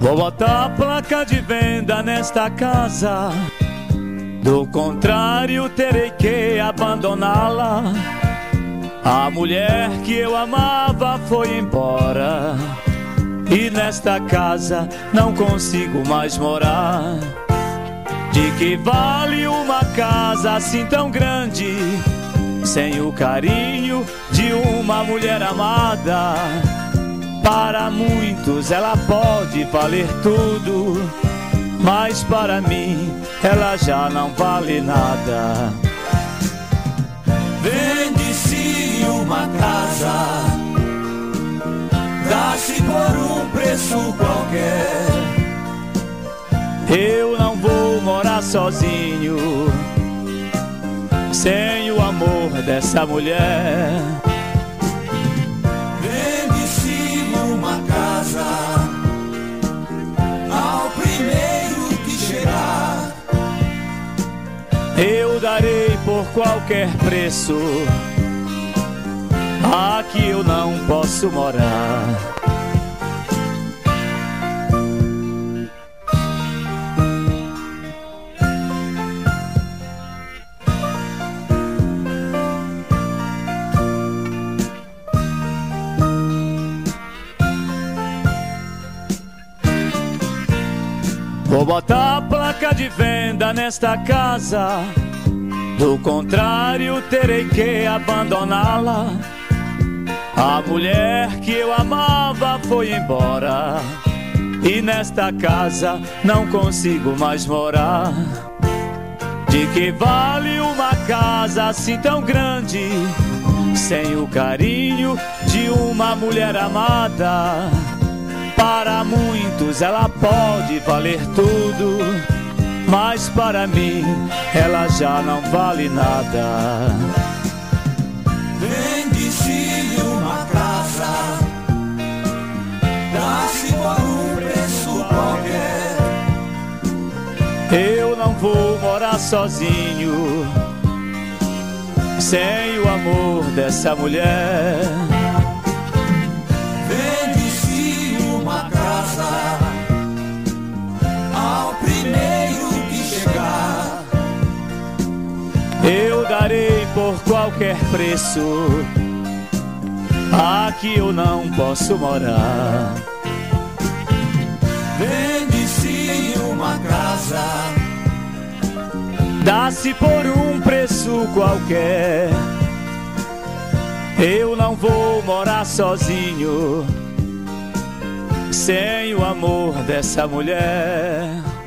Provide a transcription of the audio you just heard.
Vou botar a placa de venda nesta casa, do contrário terei que abandoná-la. A mulher que eu amava foi embora, e nesta casa não consigo mais morar. De que vale uma casa assim tão grande, sem o carinho de uma mulher amada? Para muitos ela pode valer tudo, mas para mim ela já não vale nada. Vende-se uma casa, dá-se por um preço qualquer. Eu não vou morar sozinho, sem o amor dessa mulher. Vende-se uma casa ao primeiro que chegar. Eu darei por qualquer preço, aqui eu não posso morar. Vou botar a placa de venda nesta casa, do contrário terei que abandoná-la. A mulher que eu amava foi embora, e nesta casa não consigo mais morar. De que vale uma casa assim tão grande, sem o carinho de uma mulher amada? Para muitos ela pode valer tudo, mas para mim ela já não vale nada. Vende-se uma casa, dá-se por um preço qualquer. Eu não vou morar sozinho, sem o amor dessa mulher. Vende-se uma casa ao primeiro que chegar. Eu darei por qualquer preço, aqui eu não posso morar. Vende-se uma casa, dá-se por um preço qualquer. Eu não vou morar sozinho, sem o amor dessa mulher.